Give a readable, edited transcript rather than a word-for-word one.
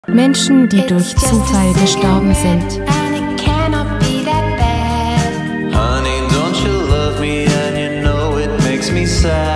Menschen, die durch Zufall gestorben sind. Honey, don't you love me and you know it makes me sad.